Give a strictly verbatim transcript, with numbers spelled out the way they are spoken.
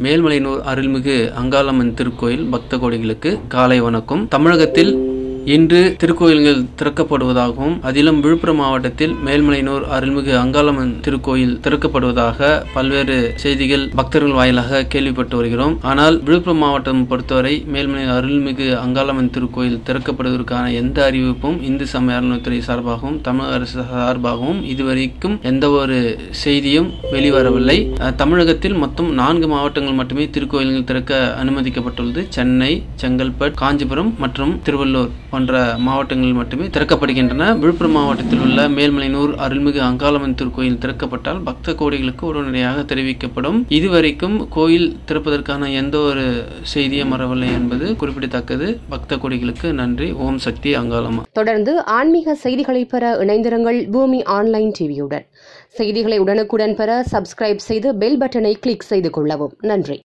மேல்மலையனூர் அருள்மிகு அங்காளம்மன் திருக்கோயில் பக்த கோடிகளுக்கு காலை வணக்கம். தமிழகத்தில் இன்று திருக்கோயில்கள் திறக்கப்படுவதாகவும் அதிலும் விழுப்புரம் மாவட்டத்தில் மேல்மலையனூர் அருள்மிகு அங்காளம்மன் திருக்கோயில் திறக்கப்படுவதாக பல்வேறு செய்திகள் பக்தர்கள் வாயிலாக கேள்விப்பட்டு வருகிறோம். ஆனால் விழுப்புரம் மாவட்டம் பொறுத்தவரை மேல்மலையனூர் அருள்மிகு அங்காளம்மன் திருக்கோயில் திறக்கப்படுவதற்கான எந்த அறிவிப்பும் இந்து சமய அறநிலையத்துறை சார்பாகவும் தமிழக அரசு சார்பாகவும் இதுவரைக்கும் எந்த ஒரு செய்தியும் வெளிவரவில்லை. தமிழகத்தில் மொத்தம் நான்கு மாவட்டங்கள் மட்டுமே திருக்கோயில்கள் திறக்க அனுமதிக்கப்பட்டுள்ளது. சென்னை, செங்கல்பட்டு, காஞ்சிபுரம் மற்றும் திருவள்ளூர் போன்ற மாவட்டங்களில் மட்டுமே திறக்கப்படுகின்றன. விழுப்புரம் மாவட்டத்தில் உள்ள மேல்மலையனூர் அருள்மிகு அங்காளம்மன் திருக்கோயில் திறக்கப்பட்டால் பக்த கோடிகளுக்கு உடனடியாக தெரிவிக்கப்படும். இதுவரைக்கும் கோயில் திறப்பதற்கான எந்த ஒரு செய்தியும் வரவில்லை என்பது குறிப்பிடத்தக்கது. பக்த கோடிகளுக்கு நன்றி. ஓம் சக்தி அங்காளம்மா. தொடர்ந்து ஆன்மீக செய்திகளை பெற இணைந்திருங்கள் பூமி ஆன்லைன் டிவியுடன். செய்திகளை உடனுக்குடன் பெற சப்ஸ்கிரைப் செய்து பெல் பட்டனை கிளிக் செய்து கொள்ளவும். நன்றி.